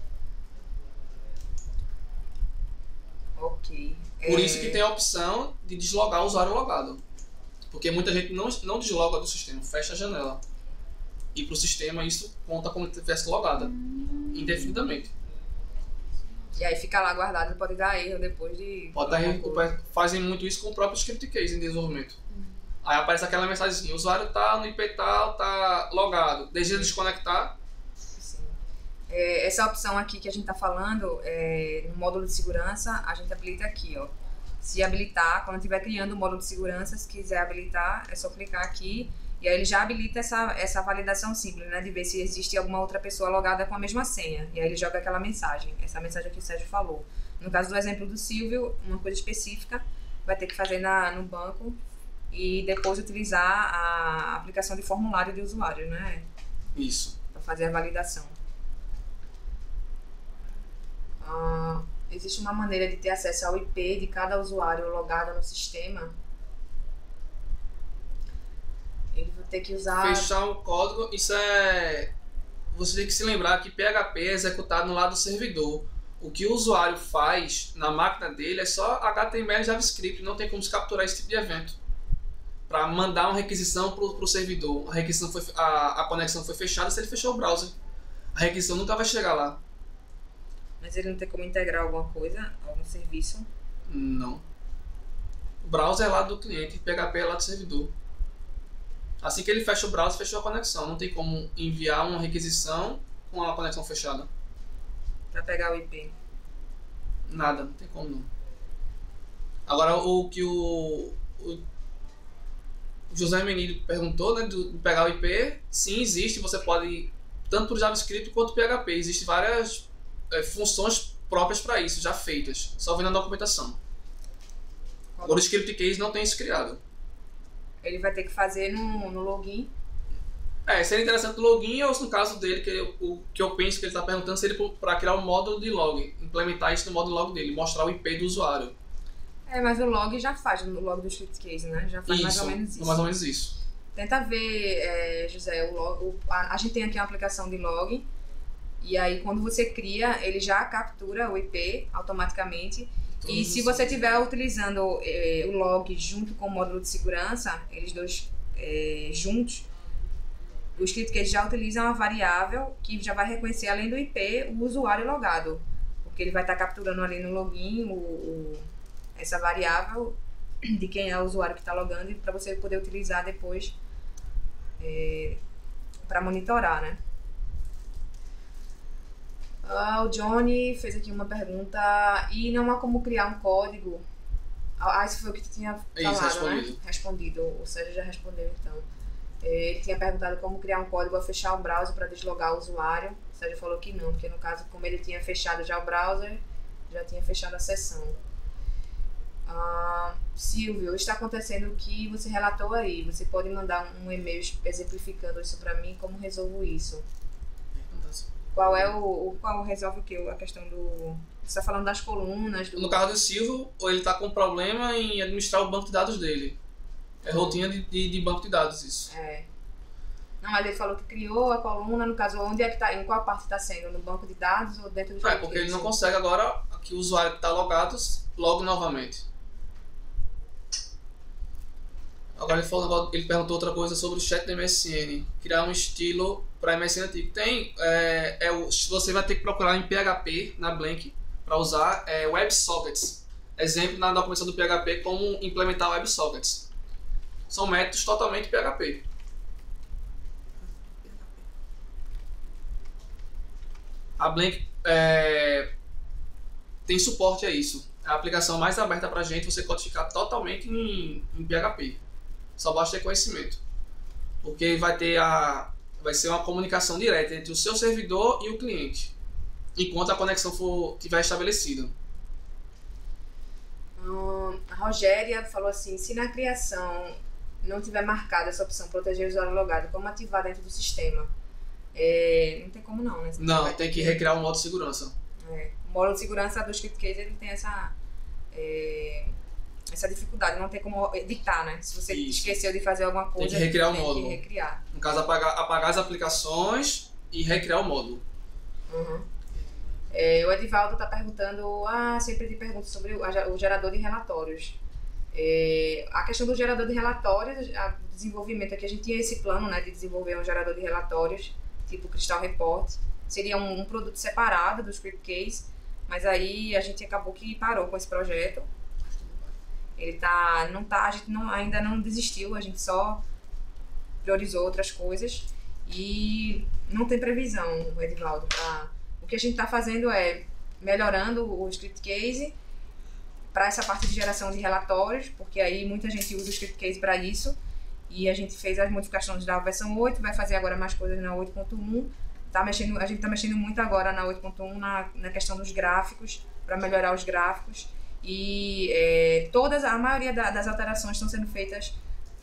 Ok. Por é... isso que tem a opção de deslogar o usuário logado. Porque muita gente não, não desloga do sistema, fecha a janela. E para o sistema isso conta como se tivesse logada, indefinidamente. E aí fica lá guardado, pode dar erro depois de... Pode dar erro, fazem muito isso com o próprio script case em desenvolvimento. Aí aparece aquela mensagem, o usuário está no I P tal, está logado, deseja desconectar. Sim. É, essa opção aqui que a gente está falando, é, no módulo de segurança, a gente habilita aqui, ó. Se habilitar, quando estiver criando o módulo de segurança, se quiser habilitar, é só clicar aqui e aí ele já habilita essa, essa validação simples, né, de ver se existe alguma outra pessoa logada com a mesma senha. E aí ele joga aquela mensagem, essa mensagem que o Sérgio falou. No caso do exemplo do Silvio, uma coisa específica, vai ter que fazer na, no banco e depois utilizar a aplicação de formulário de usuário, né? Isso. Para fazer a validação. Ah, existe uma maneira de ter acesso ao I P de cada usuário logado no sistema. Ele vai ter que usar... Fechar o código, isso é... Você tem que se lembrar que P H P é executado no lado do servidor. O que o usuário faz na máquina dele é só H T M L e JavaScript, não tem como se capturar esse tipo de evento. Para mandar uma requisição para o servidor. A, requisição foi, a, a conexão foi fechada se ele fechou o browser. A requisição nunca vai chegar lá. Mas ele não tem como integrar alguma coisa, algum serviço? Não. O browser é lá do cliente, P H P é lá do servidor. Assim que ele fecha o browser, fechou a conexão. Não tem como enviar uma requisição com a conexão fechada. Para pegar o I P. Nada, não tem como não. Agora o que o, o José Menino perguntou, né, de pegar o I P, sim, existe, você pode, tanto por JavaScript quanto P H P, existem várias é, funções próprias para isso, já feitas, só vendo na documentação. Agora o script case não tem isso criado. Ele vai ter que fazer no, no login. É, seria interessante o login, ou no caso dele, que ele, o que eu penso que ele está perguntando, seria para criar um módulo de log, implementar isso no módulo log dele, mostrar o I P do usuário. É, mas o log já faz, o log do script case, né? Já faz Isso, mais ou menos isso. mais ou menos isso. Tenta ver, é, José, o log, o, a, a gente tem aqui uma aplicação de log, e aí quando você cria, ele já captura o I P automaticamente. Tudo E se isso. você estiver utilizando é, o log junto com o módulo de segurança, eles dois é, juntos, o script case já utiliza uma variável que já vai reconhecer, além do I P, o usuário logado. Porque ele vai estar capturando ali no login o, o, essa variável de quem é o usuário que está logando, para você poder utilizar depois é, para monitorar, né? Ah, o Johnny fez aqui uma pergunta, e não há como criar um código? Ah, isso foi o que tu tinha Isso, falado, respondido. né? Respondido, o Sérgio já respondeu então. Ele tinha perguntado como criar um código a fechar o browser para deslogar o usuário. O Sérgio falou que não, porque no caso, como ele tinha fechado já o browser, já tinha fechado a sessão. Ah, Silvio, está acontecendo o que você relatou aí. Você pode mandar um e-mail exemplificando isso para mim, como resolvo isso? Qual é o, o qual resolve o que? A questão do... Você está falando das colunas, do... No caso do Silvio, ou ele está com problema em administrar o banco de dados dele. É rotina de, de, de banco de dados isso. É. Não, mas ele falou que criou a coluna, no caso, onde é que tá, em qual parte está sendo? No banco de dados ou dentro do É, porque ele não consegue agora que o usuário que está logado logue novamente. Agora ele, falou, ele perguntou outra coisa sobre o chat da M S N. Criar um estilo para M S N antigo. Tem, é, é o, você vai ter que procurar em P H P, na Blank, para usar é, WebSockets. Exemplo na documentação do P H P, como implementar WebSockets. São métodos totalmente P H P. A Blank é, tem suporte a isso. É a aplicação mais aberta para a gente, você codificar totalmente em, em P H P. Só basta ter conhecimento. Porque vai ter a, vai ser uma comunicação direta entre o seu servidor e o cliente, enquanto a conexão for tiver estabelecida. Hum, a Rogéria falou assim, se na criação não tiver marcada essa opção proteger o usuário logado, como ativar dentro do sistema? É, não tem como não, né? Você Não, vai tem ter que recriar um modo de segurança. É, o módulo de segurança do script case, ele tem essa, é, essa dificuldade, não tem como editar, né? Se você Isso. esqueceu de fazer alguma coisa, que recriar o tem módulo. que recriar. No caso, apagar, apagar as aplicações e recriar o módulo. Uhum. É, o Edivaldo está perguntando, ah, sempre te pergunto sobre o, a, o gerador de relatórios. É, a questão do gerador de relatórios, o desenvolvimento aqui, a gente tinha esse plano, né, de desenvolver um gerador de relatórios, tipo Crystal Report. Seria um, um produto separado do script case, mas aí a gente acabou que parou com esse projeto. Ele tá, não tá, a gente não, ainda não desistiu, a gente só priorizou outras coisas e não tem previsão, Edivaldo. Pra, o que a gente está fazendo é melhorando o script case para essa parte de geração de relatórios, porque aí muita gente usa o script case para isso, e a gente fez as modificações da versão oito, vai fazer agora mais coisas na oito ponto um. Tá mexendo, a gente está mexendo muito agora na oito ponto um na, na questão dos gráficos, para melhorar os gráficos, e é, todas, a maioria da, das alterações estão sendo feitas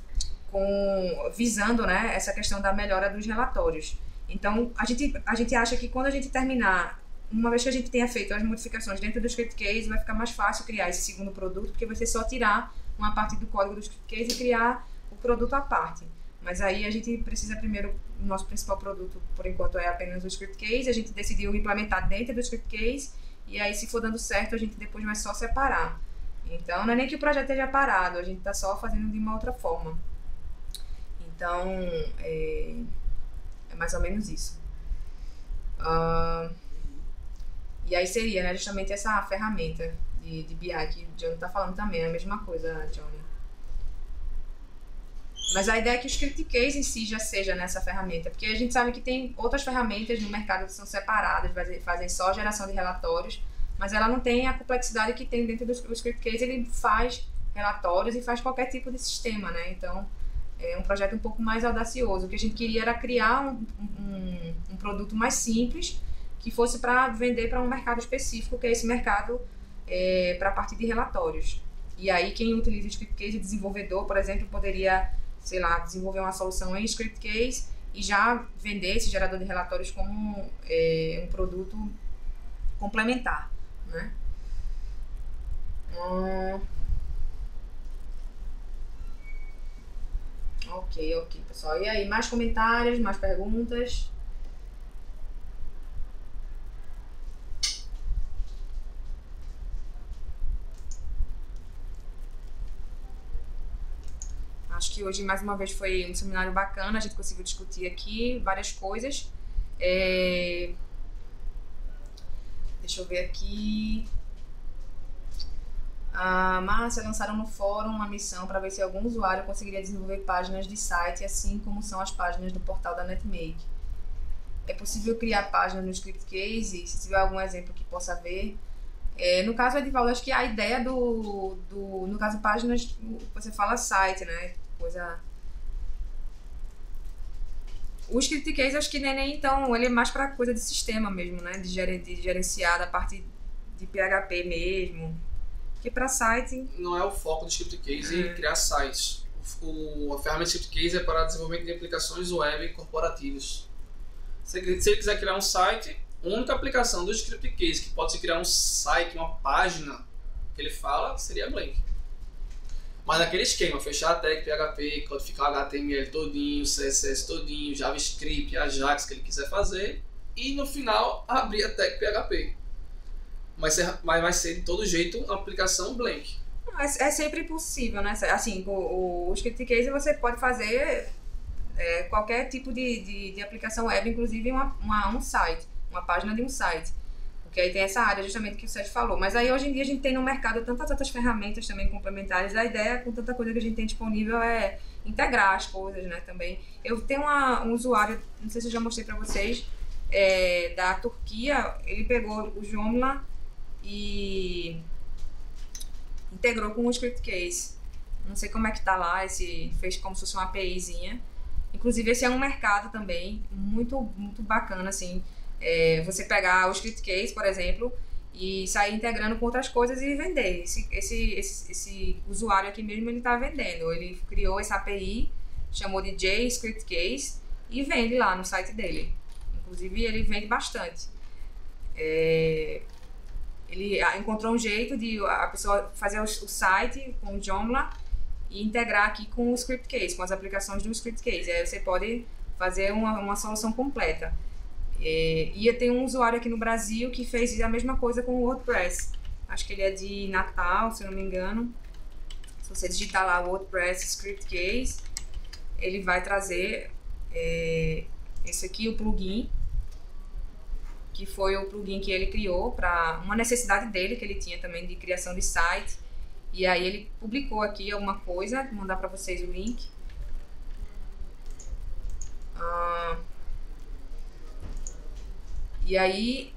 com, visando, né, essa questão da melhora dos relatórios. Então, a gente, a gente acha que quando a gente terminar, uma vez que a gente tenha feito as modificações dentro do script case, vai ficar mais fácil criar esse segundo produto, porque vai ser só tirar uma parte do código do script case e criar o produto à parte. Mas aí a gente precisa primeiro, o nosso principal produto, por enquanto, é apenas o script case, a gente decidiu implementar dentro do script case, e aí se for dando certo, a gente depois vai só separar. Então, não é nem que o projeto esteja parado, a gente está só fazendo de uma outra forma. Então, é, é mais ou menos isso. Uh, e aí seria, né, justamente essa ferramenta de, de B I que o Johnny está falando também, é a mesma coisa, Johnny. Mas a ideia é que o script case em si já seja nessa ferramenta, porque a gente sabe que tem outras ferramentas no mercado que são separadas, fazem só geração de relatórios, mas ela não tem a complexidade que tem dentro do script case. Ele faz relatórios e faz qualquer tipo de sistema, né? Então, é um projeto um pouco mais audacioso. O que a gente queria era criar um, um, um produto mais simples, que fosse para vender para um mercado específico, que é esse mercado é, para a parte de relatórios. E aí, quem utiliza o script case, desenvolvedor, por exemplo, poderia, sei lá, desenvolver uma solução em script case e já vender esse gerador de relatórios como é, um produto complementar, né? Hum... Ok, ok, pessoal. E aí, mais comentários, mais perguntas? Acho que hoje, mais uma vez, foi um seminário bacana. A gente conseguiu discutir aqui várias coisas. É... Deixa eu ver aqui. A Márcia lançaram no fórum uma missão para ver se algum usuário conseguiria desenvolver páginas de site, assim como são as páginas do portal da Netmake. É possível criar páginas no script case? Se tiver algum exemplo que possa ver. É, no caso, Edivaldo, acho que a ideia do, do... No caso, páginas, você fala site, né? Coisa... O script case, acho que nem, nem então, ele é mais para coisa de sistema mesmo, né? De, ger, de gerenciar da parte de P H P mesmo. Porque para site... Não é o foco do script case é. criar sites. O, a ferramenta script case é para desenvolvimento de aplicações web corporativas. Se, se ele quiser criar um site, a única aplicação do script case que pode se criar um site, uma página que ele fala, seria Blink. Mas naquele esquema, fechar a tag P H P, codificar o H T M L todinho, C S S todinho, JavaScript, Ajax que ele quiser fazer, e no final abrir a tag P H P. Mas, mas vai ser de todo jeito uma aplicação Blink. É, é sempre possível, né? Assim, o, o script case você pode fazer é, qualquer tipo de, de, de aplicação web, inclusive uma, uma, um site, uma página de um site. Porque aí tem essa área justamente que o Sérgio falou. Mas aí hoje em dia a gente tem no mercado tantas outras ferramentas também complementares. A ideia com tanta coisa que a gente tem disponível é integrar as coisas, né, também. Eu tenho uma, um usuário, não sei se eu já mostrei para vocês, é, da Turquia. Ele pegou o Joomla e integrou com o script case. Não sei como é que tá lá, esse, fez como se fosse uma APIzinha. Inclusive esse é um mercado também muito, muito bacana, assim, é, você pegar o script case, por exemplo, e sair integrando com outras coisas e vender. Esse, esse, esse, esse usuário aqui mesmo, ele tá vendendo, ele criou essa A P I, chamou de JScriptCase e vende lá no site dele. Inclusive ele vende bastante. É, ele encontrou um jeito de a pessoa fazer o, o site com o Joomla e integrar aqui com o script case, com as aplicações do script case. Aí você pode fazer uma, uma solução completa. É, e tem um usuário aqui no Brasil que fez a mesma coisa com o WordPress. Acho que ele é de Natal, se eu não me engano. Se você digitar lá WordPress script case, ele vai trazer é, esse aqui, o plugin, que foi o plugin que ele criou para uma necessidade dele, que ele tinha também de criação de site. E aí ele publicou aqui alguma coisa, vou mandar para vocês o link. Ah, e aí,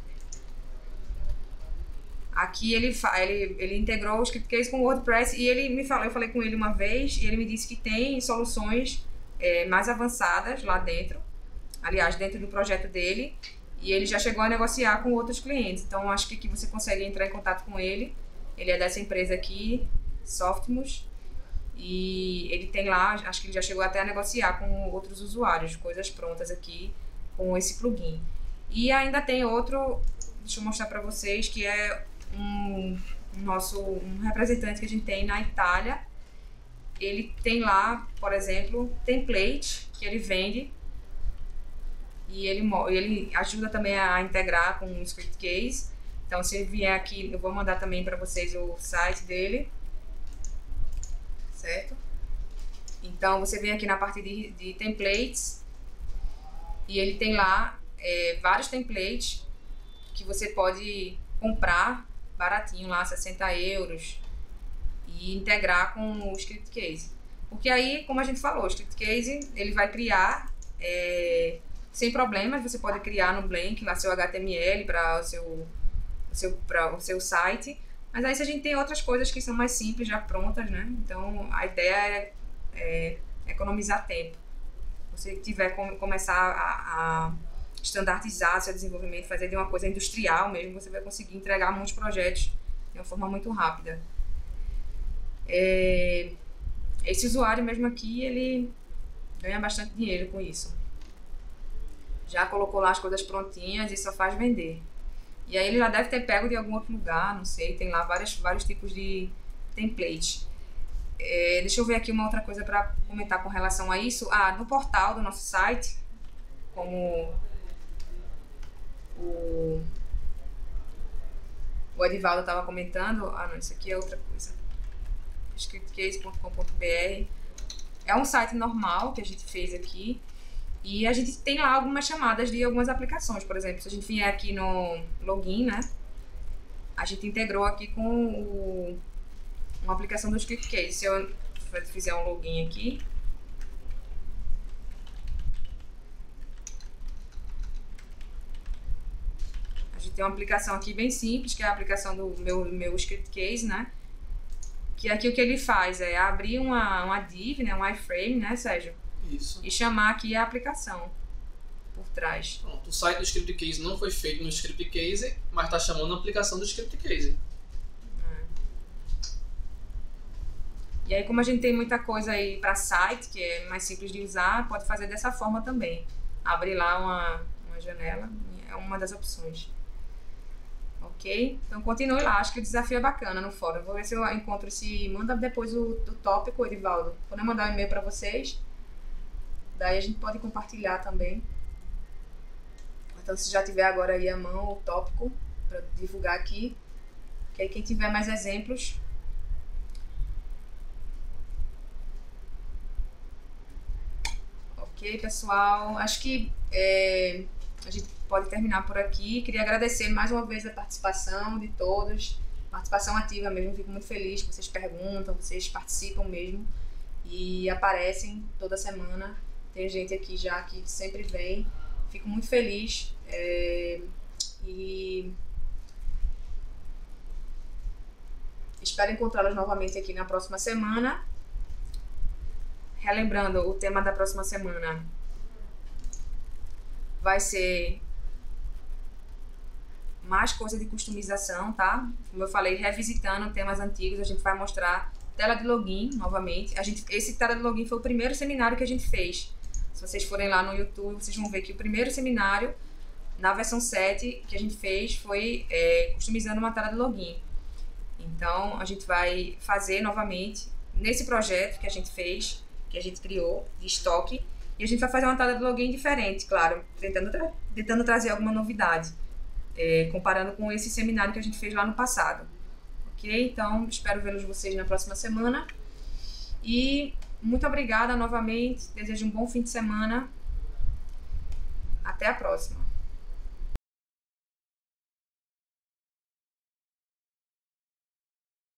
aqui ele, ele, ele integrou o script case com o WordPress e ele me falou, eu falei com ele uma vez e ele me disse que tem soluções é, mais avançadas lá dentro, aliás, dentro do projeto dele, e ele já chegou a negociar com outros clientes. Então, acho que aqui você consegue entrar em contato com ele. Ele é dessa empresa aqui, Softmus, e ele tem lá, acho que ele já chegou até a negociar com outros usuários, coisas prontas aqui com esse plugin. E ainda tem outro, deixa eu mostrar para vocês, que é um, um nosso um representante que a gente tem na Itália. Ele tem lá, por exemplo, template que ele vende e ele, ele ajuda também a integrar com o script case. Então, se ele vier aqui, eu vou mandar também para vocês o site dele, certo? Então, você vem aqui na parte de, de templates e ele tem lá é, vários templates que você pode comprar baratinho lá, sessenta euros, e integrar com o script case. Porque aí, como a gente falou, o script case, ele vai criar é, sem problemas, você pode criar no Blank lá seu H T M L para o seu, o seu, para o seu site, mas aí se a gente tem outras coisas que são mais simples, já prontas, né? Então, a ideia é, é economizar tempo. Se você tiver como começar a, a standardizar seu desenvolvimento, fazer de uma coisa industrial mesmo, você vai conseguir entregar muitos projetos de uma forma muito rápida. É, esse usuário mesmo aqui, ele ganha bastante dinheiro com isso. Já colocou lá as coisas prontinhas e só faz vender. E aí ele já deve ter pego de algum outro lugar, não sei, tem lá vários, vários tipos de templates. É, deixa eu ver aqui uma outra coisa para comentar com relação a isso. Ah, no portal do nosso site, como o, o Edivaldo estava comentando, ah não, isso aqui é outra coisa. scriptcase ponto com ponto b r é um site normal que a gente fez aqui e a gente tem lá algumas chamadas de algumas aplicações. Por exemplo, se a gente vier aqui no login, né, a gente integrou aqui com o, uma aplicação do scriptcase. Se eu fizer um login aqui, a gente tem uma aplicação aqui bem simples, que é a aplicação do meu, meu scriptcase, né? Que aqui o que ele faz é abrir uma, uma div, né, um iframe, né, Sérgio? Isso. E chamar aqui a aplicação por trás. Pronto, o site do scriptcase não foi feito no scriptcase, mas está chamando a aplicação do scriptcase. É. E aí, como a gente tem muita coisa aí para site, que é mais simples de usar, pode fazer dessa forma também. Abrir lá uma, uma janela, é uma das opções. Ok? Então continue lá, acho que o desafio é bacana no fórum. Vou ver se eu encontro esse... Manda depois o, o tópico, Edivaldo. Quando eu mandar um e-mail para vocês, daí a gente pode compartilhar também. Então se já tiver agora aí à mão o tópico para divulgar aqui, que aí quem tiver mais exemplos... Ok, pessoal? Acho que é, a gente pode terminar por aqui. Queria agradecer mais uma vez a participação de todos, participação ativa mesmo. Fico muito feliz que vocês perguntam, vocês participam mesmo e aparecem toda semana. Tem gente aqui já que sempre vem. Fico muito feliz é, e espero encontrá-los novamente aqui na próxima semana. Relembrando, o tema da próxima semana vai ser mais coisa de customização, tá? Como eu falei, revisitando temas antigos, a gente vai mostrar tela de login novamente. A gente, esse tela de login foi o primeiro seminário que a gente fez. Se vocês forem lá no YouTube, vocês vão ver que o primeiro seminário, na versão sete, que a gente fez foi é, customizando uma tela de login. Então, a gente vai fazer novamente nesse projeto que a gente fez, que a gente criou, de estoque, e a gente vai fazer uma tela de login diferente, claro, tentando, tra tentando trazer alguma novidade, é, comparando com esse seminário que a gente fez lá no passado. Ok? Então, espero vê-los vocês na próxima semana. E muito obrigada novamente, desejo um bom fim de semana. Até a próxima.